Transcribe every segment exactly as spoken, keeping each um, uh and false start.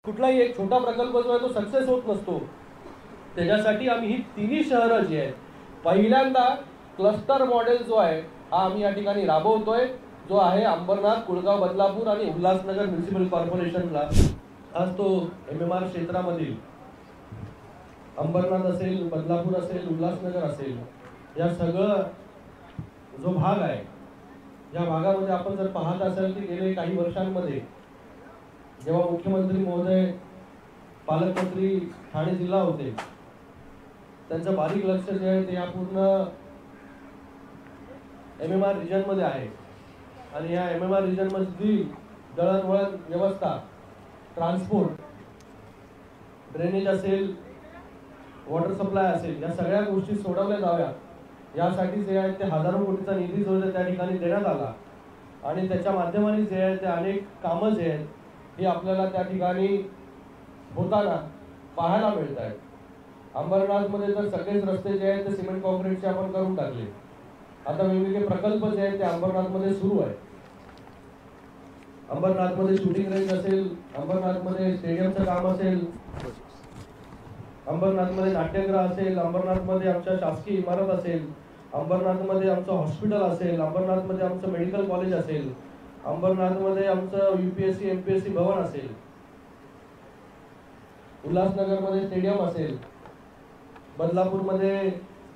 कुठलाही एक छोटा प्रकल्प जो आहे तो सक्सेस होत नसतो। त्याच्यासाठी आम्ही ही तिन्ही शहरं जी आहेत पहिल्यांदा क्लस्टर मॉडेल जो आहे हा आम्ही या ठिकाणी राबवतोय, जो आहे अंबरनाथ, कुळगाव, बदलापूर आणि उल्हासनगर म्युनिसिपल कॉर्पोरेशनला। आज तो एम एम आर क्षेत्रामधील अंबरनाथ असेल, बदलापूर असेल, उल्हासनगर असेल, या सगळं जो भाग आहे या भागामध्ये आपण जर पाहत असाल की गेले काही वर्षांमध्ये जेव्हा मुख्यमंत्री महोदय पालकमंत्री ठाणे जिल्हा होते, त्यांचं बारीक लक्ष जे आहे ते या पूर्ण एम एम आर रिजन मध्ये आहे आणि या एम एम आर रिजन मधली दळणवळण व्यवस्था, ट्रान्सपोर्ट, ड्रेनेज असेल, वॉटर सप्लाय असेल, या सगळ्या गोष्टी सोडवल्या जाव्या यासाठी जे आहे ते हजारो कोटीचा निधी जो आहे त्या ठिकाणी देण्यात आला आणि त्याच्या माध्यमाने जे आहे ते अनेक कामं जे आहेत हे आपल्याला त्या ठिकाणी होताना पाहायला मिळत आहेत। अंबरनाथ मध्ये तर सगळेच रस्ते जे आहेत ते सिमेंट कॉन्क्रीटचे आपण करून टाकले। आता वेगवेगळे प्रकल्प जे आहेत ते अंबरनाथ मध्ये सुरू आहे। अंबरनाथ मध्ये शूटिंग रेंज असेल, अंबरनाथ मध्ये स्टेडियमचं काम असेल, अंबरनाथ मध्ये नाट्यगृह असेल, अंबरनाथ मध्ये आमच्या शासकीय इमारत असेल, अंबरनाथ मध्ये आमचं हॉस्पिटल असेल, अंबरनाथ मध्ये आमचं मेडिकल कॉलेज असेल, अंबरनाथ मध्ये आमचं यूपीएससी एमपीएससी भवन असेल, उल्हासनगर मध्ये स्टेडियम असेल, बदलापूर मध्ये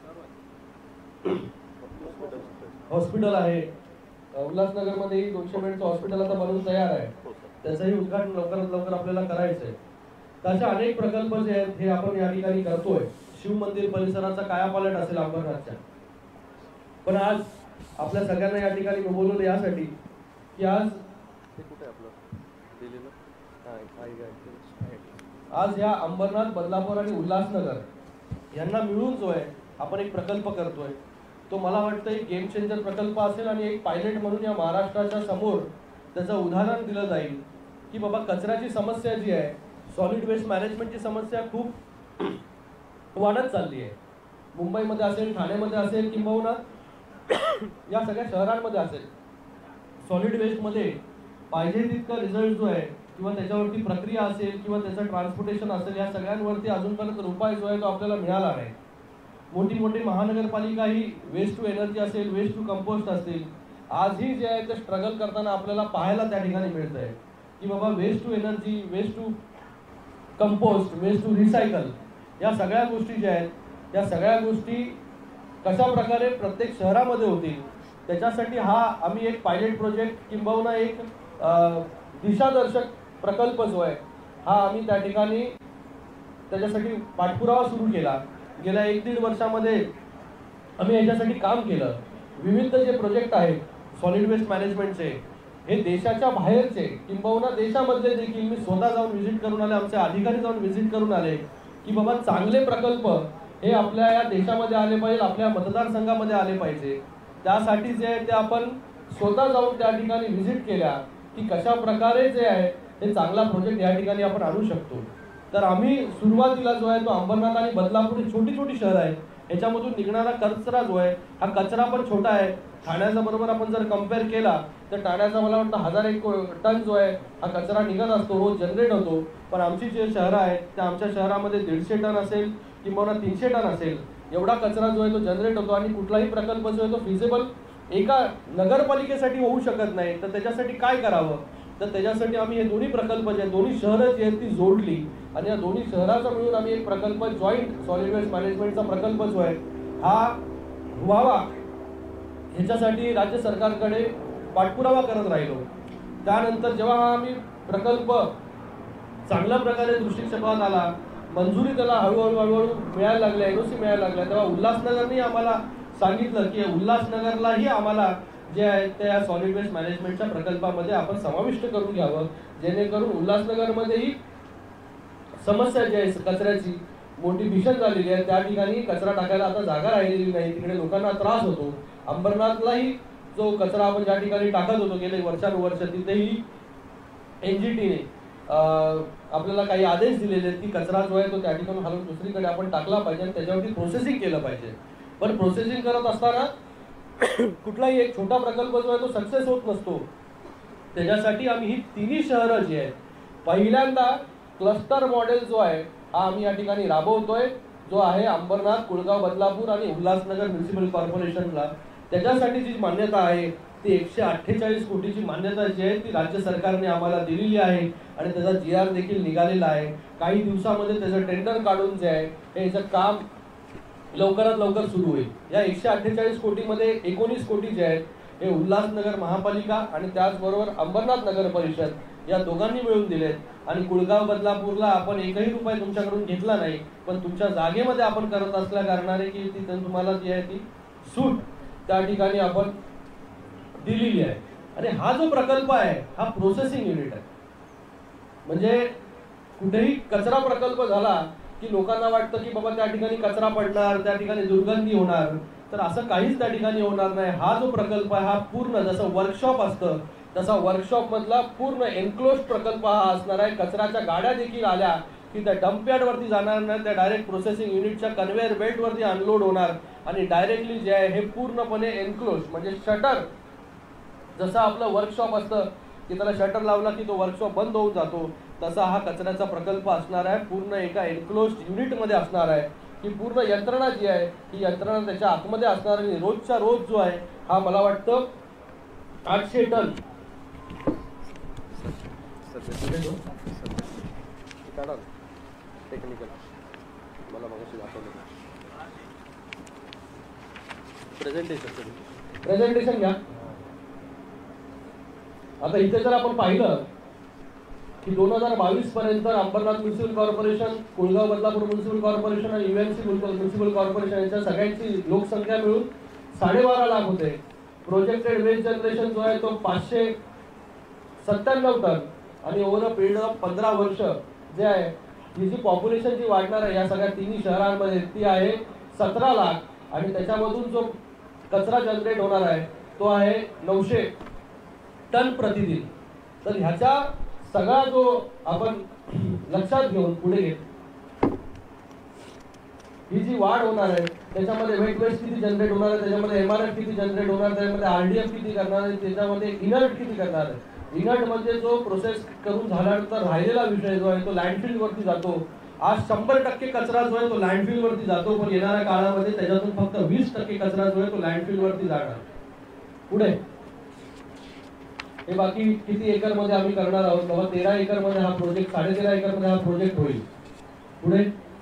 हॉस्पिटल आहे, उल्हासनगर मध्ये दोनशे बेडचं हॉस्पिटल आता बनवून तयार आहे, त्याचंही उद्घाटन लवकरात लवकर आपल्याला करायचं आहे। असे अनेक प्रकल्प जे आहेत हे आपण या ठिकाणी करतोय। शिव मंदिर परिसराचा कायापालट असेल अंबरनाथच्या, पण आज आपल्या सगळ्यांना या ठिकाणी बोलवलं यासाठी की आज आज या अंबरनाथ, बदलापूर आणि उल्हासनगर यांना मिळून जो आहे आपण एक प्रकल्प करतोय, तो मला वाटतं एक गेम चेंजर प्रकल्प असेल आणि एक पायलट म्हणून या महाराष्ट्राच्या समोर त्याचं उदाहरण दिलं जाईल की बाबा कचऱ्याची समस्या जी आहे, सॉलिड वेस्ट मॅनेजमेंटची समस्या खूप वाढत चालली आहे। मुंबईमध्ये असेल, ठाण्यामध्ये असेल, किंबहुना या सगळ्या शहरांमध्ये असेल, सॉलिड वेस्टमध्ये पाहिजे तितका रिझल्ट जो आहे किंवा त्याच्यावरती प्रक्रिया असेल किंवा त्याचं ट्रान्सपोर्टेशन असेल, या सगळ्यांवरती अजूनपर्यंत उपाय जो आहे तो आपल्याला मिळाला नाही। मोठी मोठी महानगरपालिका ही वेस्ट टू एनर्जी असेल, वेस्ट टू कंपोस्ट असेल, आजही जे आहे ते स्ट्रगल करताना आपल्याला पाहायला त्या ठिकाणी मिळत आहे की बाबा waste to energy, waste to compost, waste to recycle, या सगळ्या गोष्टी ज्या आहेत त्या सगळ्या गोष्टी कशा प्रकारे प्रत्येक शहरामध्ये होतील त्याच्यासाठी हा आम्ही एक पायलट प्रोजेक्ट किंबहुना एक दिशादर्शक प्रकल्प जो आहे हा आम्ही त्या ठिकाणी त्याच्यासाठी पाठपुरावा सुरू केला। गेल्या एक दीड वर्षामध्ये आम्ही याच्यासाठी काम केलं। विविध जे प्रोजेक्ट आहेत सॉलिड वेस्ट मॅनेजमेंटचे हे देशाच्या बाहेरचे किंबहुना देशामधले देखील मी स्वतः जाऊन व्हिजिट करून आले, आमचे अधिकारी जाऊन व्हिजिट करून आले की बाबा चांगले प्रकल्प हे आपल्या या देशामध्ये आले पाहिजे, आपल्या मतदारसंघामध्ये आले पाहिजे। त्यासाठी जे आहे ते आपण स्वतः जाऊन त्या ठिकाणी व्हिजिट केल्या की कशा प्रकारे जे आहे ते चांगला प्रोजेक्ट या ठिकाणी आपण आणू शकतो। तर आम्ही सुरुवातीला जो आहे तो अंबरनाथ आणि बदलापूर ही छोटी छोटी शहर आहेत, याच्यामधून निघणारा कचरा जो आहे हा कचरा पण छोटा आहे। ठाण्याचा बरोबर आपण जर कम्पेअर केला तर ठाण्याचा मला वाटतं हजार एक टन जो आहे हा कचरा निघत असतो, रोज जनरेट होतो, पण आमची जे शहरं आहेत त्या आमच्या शहरामध्ये दीडशे टन असेल किंवा तीनशे टन असेल एवढा कचरा जो आहे तो जनरेट होतो आणि कुठलाही प्रकल्प जो आहे तो फिजिबल एका नगरपालिकेसाठी होऊ शकत नाही। तर त्याच्यासाठी काय करावं, तर त्याच्यासाठी आम्ही हे दोन्ही प्रकल्प जे दोन्ही शहरं जी आहेत ती जोडली आणि या दोन्ही शहराचा मिळून आम्ही एक प्रकल्प जॉईंट सॉलिड वेस्ट मॅनेजमेंटचा प्रकल्प जो आहे हा व्हावा ह्याच्यासाठी राज्य सरकारकडे पाठपुरावा करत राहिलो। त्यानंतर जेव्हा हा आम्ही प्रकल्प चांगल्या प्रकारे दृष्टिक्षेपात आला, मंजुरी त्याला हळूहळू हळूहळू मिळायला लागल्या, एनओसी मिळायला लागल्या, तेव्हा उल्हासनगरने आम्हाला सांगितलं की उल्हासनगरलाही आम्हाला जे आहे त्या सॉलिड वेस्ट मॅनेजमेंटच्या प्रकल्पामध्ये आपण समाविष्ट करून घ्यावं, जेणेकरून उल्हासनगरमध्येही समस्या जी आहे कचऱ्याची मोठी भीषण झालेली आहे, त्या ठिकाणी कचरा टाकायला आता जागा राहिलेली नाही, तिकडे लोकांना त्रास होतो। अंबरनाथलाही जो कचरा आपण ज्या ठिकाणी टाकत होतो गेले वर्षानुवर्ष तिथेही एनजीटीने आपल्याला काही आदेश दिलेले आहेत की कचरा जो आहे तो त्या ठिकाणी हलवून दुसरीकडे आपण टाकला पाहिजे आणि त्याच्यावरती प्रोसेसिंग केलं पाहिजे। पण प्रोसेसिंग करत असताना कुठलाही एक छोटा प्रकल्प जो आहे तो सक्सेस होत नसतो। त्याच्यासाठी आम्ही ही तिन्ही शहरं जी आहेत पहिल्यांदा क्लस्टर मॉडेल जो आहे हा आम्ही या ठिकाणी राबवतोय, जो आहे अंबरनाथ, कुळगाव, बदलापूर आणि उल्हासनगर म्युनिसिपल कॉर्पोरेशनला. त्याच्यासाठी जी मान्यता आहे ती एकशे अठ्ठेचाळीस कोटीची मान्यता जी आहे ती राज्य सरकारने आम्हाला दिलेली आहे आणि त्याचा जी आर देखील निघालेला आहे. काही दिवसामध्ये त्याचं टेंडर काढून जे आहे हे याचं काम लवकरात लवकर सुरू होईल. या एकशे अठ्ठेचाळीस कोटीमध्ये एकोणीस कोटी जे आहेत हे उल्हासनगर महापालिका आणि त्याचबरोबर अंबरनाथ नगर परिषद या दोघांनी मिळून दिलेत. आणि कुळगाव, बदलापूरला आपण एकही रुपये तुमच्याकडून घेतला नाही, पण तुमच्या जागेमध्ये आपण करत असल्या कारणाने की ती तुम्हाला जी आहे ती सूट त्या ठिकाणी आपण दिलेली आहे. आणि हा जो प्रकल्प आहे हा प्रोसेसिंग युनिट आहे. म्हणजे कुठेही कचरा प्रकल्प झाला की लोकांना वाटतं की बाबा त्या ठिकाणी कचरा पडणार, त्या ठिकाणी दुर्गंधी होणार, तर असं काहीच त्या ठिकाणी होणार नाही. हा जो प्रकल्प आहे हा पूर्ण जसं वर्कशॉप असतं तसा वर्कशॉप मधला पूर्ण एन्क्लोज प्रकल्प हा असणार आहे. कचऱ्याच्या गाड्या देखील आल्या की त्या डम्पयार्ड वरती जाणार नाही, त्या डायरेक्ट प्रोसेसिंग युनिटच्या कन्व्हेअर बेल्ट वरती अनलोड होणार आणि डायरेक्टली जे आहे हे पूर्णपणे एन्क्लोज म्हणजे शटर, जसं आपलं वर्कशॉप असतं की त्याला शटर लावला की तो वर्कशॉप बंद होऊन जातो, तसा हा कचऱ्याचा प्रकल्प असणार आहे. पूर्ण एका एन्क्लोज युनिटमध्ये असणार आहे की पूर्ण यंत्रणा जी आहे ही यंत्रणा त्याच्या आतमध्ये असणार. आणि रोजच्या रोज जो आहे हा मला वाटतं आठशे टन टेक्निकल मला मगाशी दाखवलं प्रेझेंटेशन प्रेझेंटेशन घ्या. आता इथे जर आपण पाहिलं की दोन हजार बावीस पर्यंत Ambernath municipal corporation, Kulgaon, Badlapur municipal corporation आणि युएमसी म्युनिसिपल कॉर्पोरेशन यांच्या सगळ्यांची लोकसंख्या मिळून साडेबारा लाख होते. प्रोजेक्टेड वेस्ट जनरेशन जो आहे तो पाचशे सत्त्याण्णव टन आणि ओव्हर अ पिरियड ऑफ पंधरा वर्ष जे आहे ही जी पॉप्युलेशन जी वाढणार आहे या सगळ्या तिन्ही शहरांमध्ये ती आहे सतरा लाख आणि त्याच्यामधून जो कचरा जनरेट होणार आहे तो आहे नऊशे टन प्रतिदिन. तर ह्याचा सगळा जो आपण लक्षात घेऊन पुढे ही जी वाढ होणार आहे त्याच्यामध्ये वेट वेस्ट किती जनरेट होणार आहे, त्याच्यामध्ये एमआरएफ किती जनरेट होणार, त्याच्यामध्ये आरडीएफ किती करणार आहे, त्याच्यामध्ये इनर्ट किती करणार आहे. इनर्ट म्हणजे जो प्रोसेस करून झाल्यानंतर राहिलेला विषय जो आहे तो लँडफिल वरती जातो. आज शंभर टक्के कचरा जो आहे तो लँडफिल वरती जातो, पण येणाऱ्या काळामध्ये त्याच्यातून फक्त वीस टक्के कचरा जो आहे तो लँडफिल वरती जाणार. पुढे हे बाकी किती एकर मध्ये आम्ही करणार आहोत, बाबा तेरा एकर मध्ये हा प्रोजेक्ट, साडे तेरा एकर मध्ये हा प्रोजेक्ट होईल. पुढे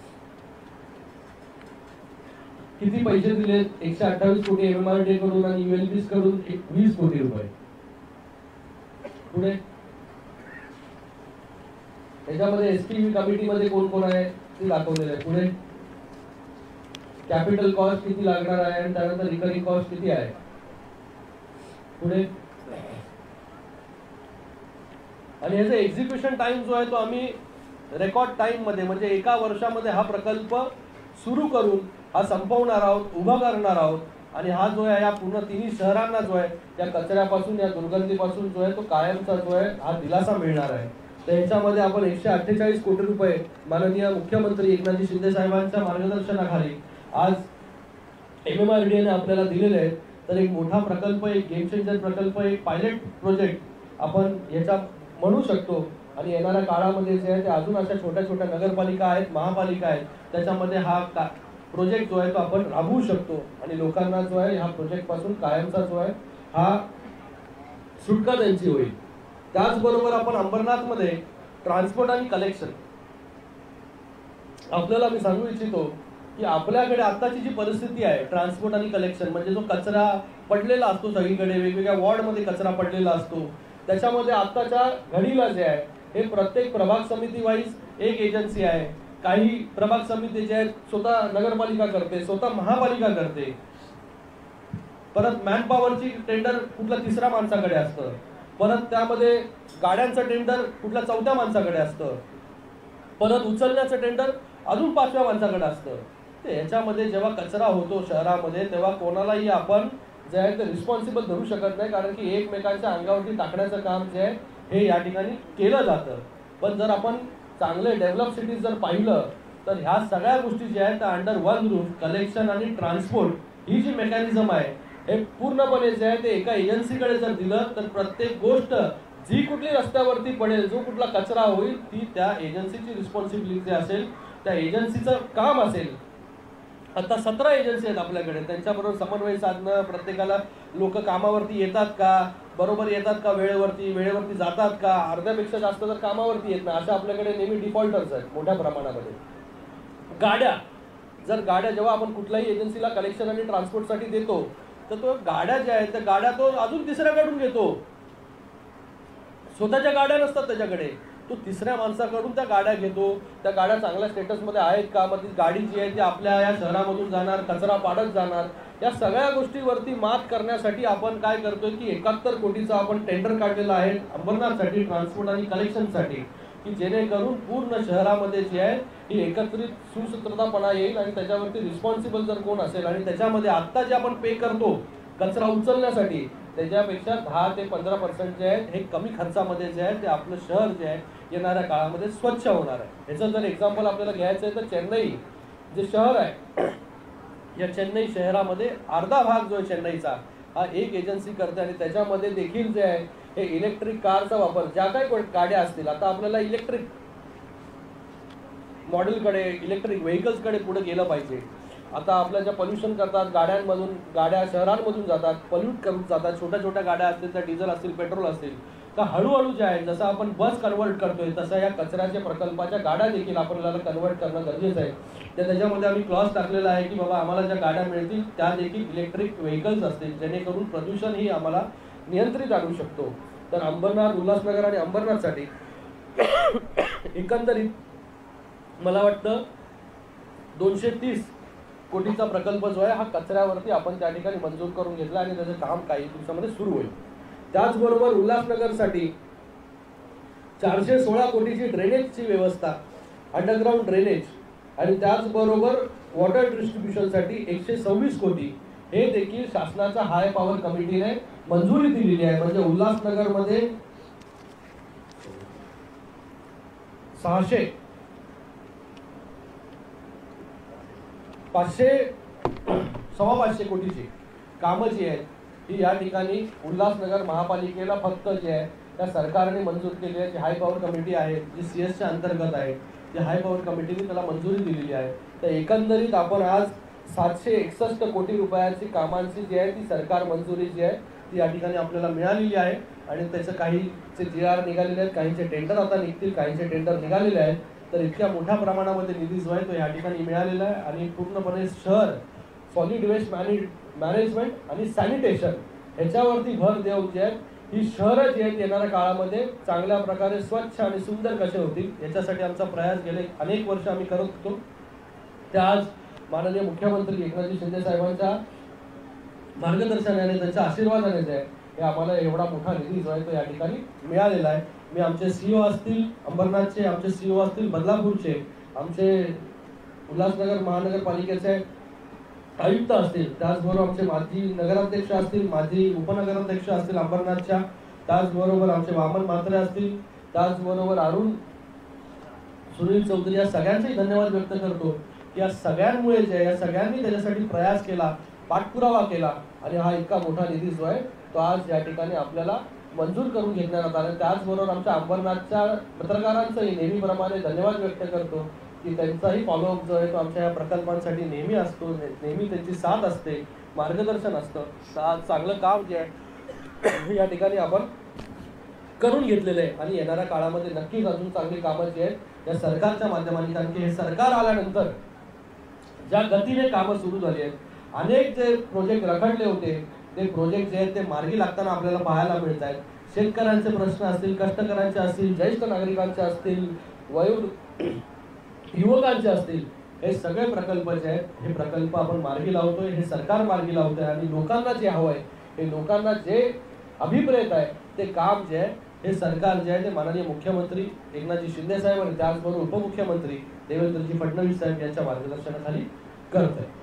किती पैसे दिले, एकशे अठ्ठावीस कोटी एमएमआरडी कडून आणि युएलबीस कडून वीस कोटी रुपये. पुढे त्याच्यामध्ये एसटीव्ही कमिटी मध्ये कोण कोण आहे ते दाखवलेलं आहे. पुढे कॅपिटल कॉस्ट किती लागणार आहे आणि त्यानंतर रिकरिंग कॉस्ट किती आहे. पुढे आणि याचा एक्झिक्युशन टाइम जो आहे तो आम्ही रेकॉर्ड टाइम मध्ये म्हणजे एका वर्षामध्ये हा प्रकल्प सुरू करून हा संपवणार आहोत, उभा करणार आहोत. आणि हा जो आहे या पूर्ण तिन्ही शहरांना जो आहे या कचऱ्यापासून, या दुर्गंधीपासून जो आहे तो कायमचा जो आहे हा दिलासा मिळणार आहे. तर याच्यामध्ये आपण एकशे अठ्ठेचाळीस कोटी रुपये माननीय मुख्यमंत्री एकनाथजी शिंदे साहेबांच्या मार्गदर्शनाखाली आज एमएमआरडीएने आपल्याला दिलेले आहेत. तर एक मोठा प्रकल्प, एक गेम चेंजर प्रकल्प, एक पायलट प्रोजेक्ट आपण याचा म्हणू शकतो. आणि येणाऱ्या काळामध्ये जे आहे ते अजून अशा छोट्या छोट्या नगरपालिका आहेत, महापालिका आहेत, त्याच्यामध्ये हा प्रोजेक्ट जो आहे तो आपण राबवू शकतो आणि लोकांना जो आहे ह्या प्रोजेक्ट पासून कायमचा जो आहे हा सुटका त्यांची होईल. त्याचबरोबर आपण अंबरनाथ मध्ये ट्रान्सपोर्ट आणि कलेक्शन, आपल्याला मी सांगू इच्छितो की आपल्याकडे आताची जी परिस्थिती आहे ट्रान्सपोर्ट आणि कलेक्शन म्हणजे जो कचरा पडलेला असतो सगळीकडे, वेगवेगळ्या वॉर्डमध्ये कचरा पडलेला असतो, त्याच्यामध्ये आताच्या घडीला जे आहे हे प्रत्येक प्रभाग समिती वाईज एक एजन्सी आहे. काही प्रभाग समिती जे आहेत स्वतः नगरपालिका करते, स्वतः महापालिका करते. परत मॅन पॉवरची टेंडर कुठल्या तिसऱ्या माणसाकडे असतं, परत त्यामध्ये गाड्यांचं टेंडर कुठल्या चौथ्या माणसाकडे असतं, परत उचलण्याचं टेंडर अजून पाचव्या माणसाकडे असतं. ते याच्यामध्ये जेव्हा कचरा होतो शहरामध्ये तेव्हा कोणालाही आपण जे आहे ते रिस्पॉन्सिबल धरू शकत नाही, कारण की एकमेकांच्या अंगावरती टाकण्याचं काम जे आहे हे या ठिकाणी केलं जातं. पण जर आपण चांगले डेव्हलप सिटीज जर पाहिलं तर ह्या सगळ्या गोष्टी ज्या आहेत त्या अंडर वन रूफ, कलेक्शन आणि ट्रान्सपोर्ट ही जी मेकॅनिझम आहे हे पूर्णपणे जे आहे ते एका एजन्सीकडे जर दिलं तर प्रत्येक गोष्ट जी कुठली रस्त्यावरती पडेल, जो कुठला कचरा होईल, ती त्या एजन्सीची रिस्पॉन्सिबिलिटी असेल, त्या एजन्सीचं काम असेल. आता सतरा एजन्सी आहेत आपल्याकडे, त्यांच्याबरोबर समन्वय साधणं, प्रत्येकाला लोक कामावरती येतात का, बरोबर येतात का, वेळेवरती वेळेवरती जातात का, अर्ध्यापेक्षा जास्त जर कामावरती येत नाही अशा आपल्याकडे नेहमी डिफॉल्टर्स आहेत मोठ्या प्रमाणामध्ये. गाड्या, जर गाड्या जेव्हा आपण कुठल्याही एजन्सीला कलेक्शन आणि ट्रान्सपोर्टसाठी देतो, तर तो गाड्या ज्या आहेत त्या गाड्या तो अजून तिसऱ्याकडून घेतो. स्वतःच्या गाड्या नसतात त्याच्याकडे, तो तिसऱ्या माणसाकडून त्या गाड्या घेतो. त्या गाड्या चांगल्या स्टेटसमध्ये आहेत का, मग ती गाडी जी आहे ती आपल्या या शहरामधून जाणार, कचरा पाडत जाणार. या सगळ्या गोष्टीवरती मात करण्यासाठी आपण काय करतोय की एकाहत्तर कोटीचा आपण टेंडर काढलेला आहे अंबरनाथसाठी ट्रान्सपोर्ट आणि कलेक्शनसाठी, की जेणेकरून पूर्ण शहरामध्ये जी आहे ही एकत्रित सुसूत्रतापणा येईल आणि त्याच्यावरती रिस्पॉन्सिबल जर कोण असेल आणि त्याच्यामध्ये आत्ता जे आपण पे करतो कचरा उचलण्यासाठी त्याच्यापेक्षा दहा ते पंधरा पर्सेंट जे आहेत हे कमी खर्चामध्ये जे आहे ते आपलं शहर जे आहे येणाऱ्या काळामध्ये स्वच्छ होणार आहे. ह्याचं जर एक्झाम्पल आपल्याला घ्यायचं आहे तर चेन्नई जे शहर आहे, या चेन्नई शहरामध्ये अर्धा भाग जो आहे चेन्नईचा हा एक एजन्सी करते आणि त्याच्यामध्ये देखील जे आहे हे इलेक्ट्रिक कारचा वापर, ज्या काही गाड्या असतील, आता आपल्याला इलेक्ट्रिक मॉडेलकडे इलेक्ट्रिक व्हेकल्सकडे पुढे गेलं पाहिजे. आता आपल्या ज्या पोल्युशन करतात गाड्यांमधून, गाड्या शहरांमधून जातात, पॉल्यूट करून जातात, छोट्या छोट्या गाड्या असतील त्या डिझेल असतील पेट्रोल असतील, तर हळूहळू जे आहे जसं आपण बस कन्वर्ट करतोय तसं या कचऱ्याच्या प्रकल्पाच्या गाड्या देखील आपल्याला कन्वर्ट करणं गरजेचं आहे. तर त्याच्यामध्ये आम्ही क्लॉज टाकलेला आहे की बाबा आम्हाला ज्या गाड्या मिळतील त्या देखील इलेक्ट्रिक व्हेकल्स असतील, जेणेकरून प्रदूषण ही आम्हाला नियंत्रित आणू शकतो. तर अंबरनाथ, उल्हासनगर आणि अंबरनाथसाठी एकंदरीत मला वाटतं दोनशे तीस कोटीचा प्रकल्प जो आहे हा कचऱ्यावरती आपण त्या ठिकाणी मंजूर करून घेतला आणि त्याचं काम काही दिवसामध्ये सुरू होईल. त्याचबरोबर उल्हासनगरसाठी चारशे सोळा कोटीची ड्रेनेजची व्यवस्था, अंडरग्राऊंड ड्रेनेज, आणि त्याचबरोबर वॉटर डिस्ट्रीब्युशनसाठी एकशे सव्वीस कोटी हे देखील शासनाच्या हाय पॉवर कमिटीने मंजुरी दिलेली आहे. म्हणजे उल्हासनगरमध्ये सहाशे पाचशे सव्वा पाचशे कोटीची कामं जी आहेत ही या ठिकाणी उल्हासनगर महापालिकेला फक्त जे आहे त्या सरकारने मंजूर केली आहे. जी हाय पॉवर कमिटी आहे, जी सी एसच्या अंतर्गत आहे, जी हाय पॉवर कमिटीने त्याला मंजुरी दिलेली आहे. तर एकंदरीत आपण आज सातशे एकसष्ट कोटी रुपयाची कामांची जी आहे ती सरकार मंजुरी जी आहे ती या ठिकाणी आपल्याला मिळालेली आहे. आणि त्याचं काहीचे जी आर निघालेले आहेत, काहींचे टेंडर आता निघतील, काहींचे टेंडर निघालेले आहेत. तर इतक्या मोठ्या प्रमाणामध्ये निधी जो आहे तो या ठिकाणी मिळालेला आहे. आणि पूर्णपणे शहर सॉलिड वेस्ट मॅनेज मॅनेजमेंट आणि सॅनिटेशन ह्याच्यावरती भर देऊन जे आहेत ही शहरं जी आहेत येणाऱ्या काळामध्ये चांगल्या प्रकारे स्वच्छ आणि सुंदर कसे होतील याच्यासाठी आमचा प्रयास गेले अनेक वर्ष आम्ही करत होतो. त्या आज माननीय मुख्यमंत्री एकनाथजी शिंदे साहेबांच्या मार्गदर्शनाने, त्यांच्या आशीर्वादाने जे आहे हे आम्हाला एवढा मोठा निधी जो आहे तो या ठिकाणी मिळालेला आहे. मी आमचे सीईओ असतील अंबरनाथचे, आमचे सीईओ असतील बदलापूरचे, आमचे उल्हासनगर महानगरपालिकेचे आयुक्त असतील, त्याचबरोबर आमचे माजी नगराध्यक्ष असतील, माजी उपनगराध्यक्ष असतील अंबरनाथच्या, त्याचबरोबर आमचे वामन म्हात्रे असतील, त्याचबरोबर अरुण सुनील चौधरी, या सगळ्यांचे धन्यवाद व्यक्त करतो. या सगळ्यांमुळे जे या सगळ्यांनी त्याच्यासाठी प्रयास केला, पाठपुरावा केला आणि हा इतका मोठा निधी जो आहे तो आज या ठिकाणी आपल्याला मंजूर करून घेण्यात आला. त्याचबरोबर आमच्या अंबरनाथच्या पत्रकारांचाही नेहमीप्रमाणे धन्यवाद व्यक्त करतो की त्यांचाही फॉलोअप जो आहे तो आमच्या या प्रकल्पांसाठी नेहमी असतो, नेहमी त्यांची साथ असते, मार्गदर्शन असतं. आज चांगलं काम जे आहे या ठिकाणी आपण करून घेतलेलं आहे आणि येणाऱ्या काळामध्ये नक्कीच अजून चांगली कामं जी आहेत या सरकारच्या माध्यमाने, कारण की हे सरकार आल्यानंतर ज्या गतीने कामं सुरू झाली आहेत, अनेक जे प्रोजेक्ट रखडले होते ते प्रोजेक्ट जे आहेत ते मार्गी लागताना आपल्याला पाहायला मिळत आहेत. शेतकऱ्यांचे प्रश्न असतील, कष्टकऱ्यांचे असतील, ज्येष्ठ नागरिकांचे असतील, वयो युवकांचे असतील, हे सगळे प्रकल्प जे आहेत हे प्रकल्प आपण मार्गी लावतोय, हे सरकार मार्गी लावतोय आणि लोकांना जे हवं आहे, हे लोकांना जे अभिप्रेत आहे ते काम जे आहे हे सरकार जे आहे ते माननीय मुख्यमंत्री एकनाथजी शिंदे साहेब आणि त्याचबरोबर उपमुख्यमंत्री देवेंद्रजी फडणवीस साहेब यांच्या मार्गदर्शनाखाली करत आहे.